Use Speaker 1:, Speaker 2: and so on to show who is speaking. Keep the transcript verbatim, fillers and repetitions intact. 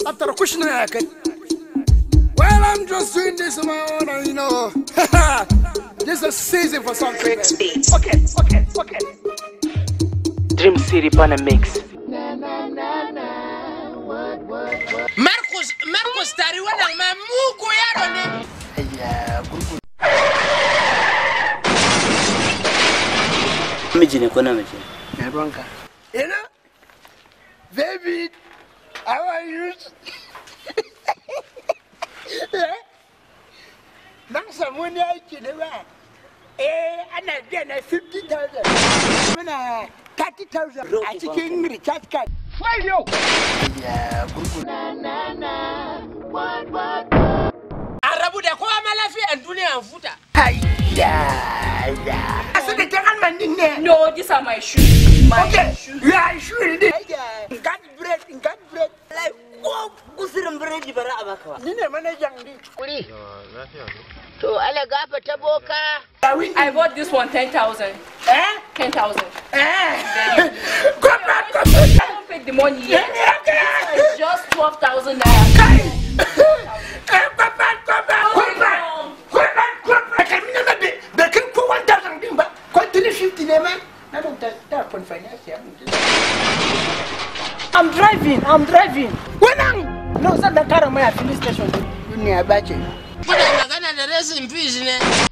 Speaker 1: After a question, I can. Well, I'm just doing this on my own, you know. This is a season for something. Okay, okay, okay.
Speaker 2: Dream City Pana Mix.
Speaker 3: Marcos, Marcos tariwana mamuko yaro ne.
Speaker 1: Aya, gurgu.
Speaker 2: Miji ne ko na miji?
Speaker 1: Me ruwanka. Ina? David, how are you? Na samu ne aiki ne ba. Eh, ana biya na fifty thousand. Muna thirty thousand a cikin recharge card. Wai yo. Ya gurgu. Na na na. What what.
Speaker 3: Arabu da kowa ma lafiya duniya futa.
Speaker 1: Hayya ya. Asa da kan man din ne.
Speaker 4: No, these are my shoes. My
Speaker 1: Okay.
Speaker 4: shoes.
Speaker 1: Ya shoes din. Got bread, got bread.
Speaker 2: Like ko kusirin biredi bara a baka ba.
Speaker 1: Ni ne manajan din kuri.
Speaker 2: To ala gafa ta boka.
Speaker 4: I bought this one ten thousand.
Speaker 1: Eh?
Speaker 4: Ten thousand.
Speaker 1: Eh. Go back, go back.
Speaker 4: I don't pay the money yet. It's just twelve thousand naira.
Speaker 1: Hey! Eh, go back, go back. Go back. Go back, go back. Kami na be, be kin ko one thousand din ba? Ko three fifty ne man. Na don ta ta pon finance ya.
Speaker 5: I'm driving, I'm driving.
Speaker 1: Wannan
Speaker 5: No, zan dan kara mai a filling station.
Speaker 1: ne ya bace.
Speaker 3: Kuna magana da racing fish ne.